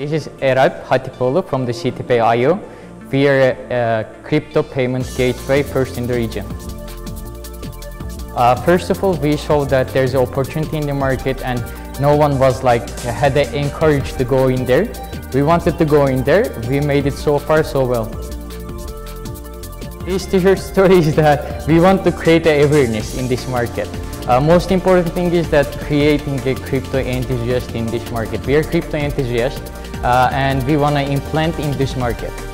This is Eralp Hatipoğlu from the citypay.io. We are a crypto payment gateway first in the region. First of all, we saw that there's an opportunity in the market and no one was had the encourage to go in there. We wanted to go in there. We made it so far so well. This t-shirt story is that we want to create an awareness in this market. Most important thing is that creating a crypto enthusiast in this market. We are crypto enthusiasts and we want to implant in this market.